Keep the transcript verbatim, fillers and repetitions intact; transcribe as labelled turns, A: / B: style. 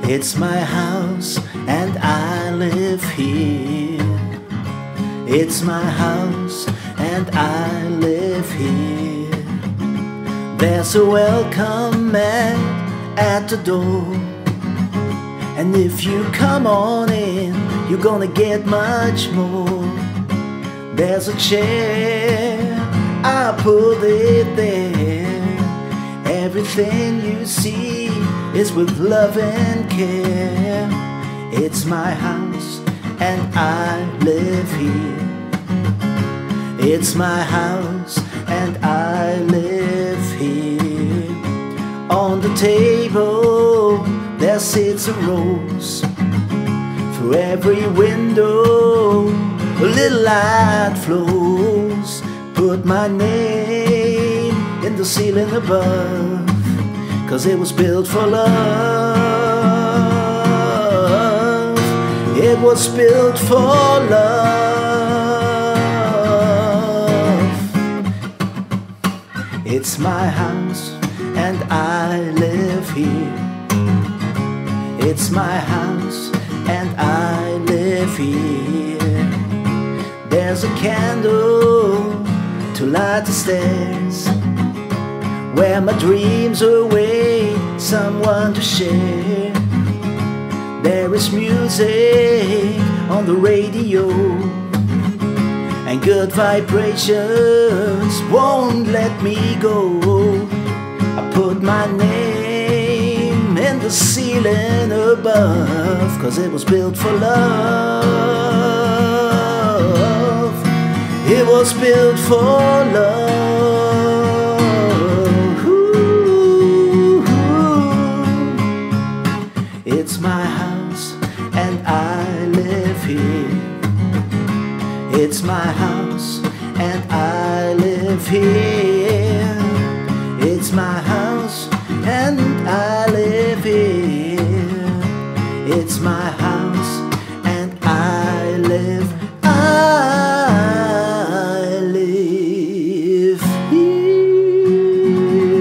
A: It's my house and I live here. It's my house and I live here. There's a welcome mat at the door, and if you come on in, you're gonna get much more. There's a chair, I put it there. Everything you see is with love and care. It's my house and I live here. It's my house and I live here. On the table there sits a rose. Through every window a little light flows. Put my name in the ceiling above, 'cause it was built for love. It was built for love. It's my house and I live here. It's my house and I live here. There's a candle to light the stairs, where my dreams await someone to share. There is music on the radio, and good vibrations won't let me go. I put my name in the ceiling above, 'cause it was built for love. It was built for love. Ooh, it's my house and I live here. It's my house and I live here. It's my house and I live here. It's my house and I live. I live here.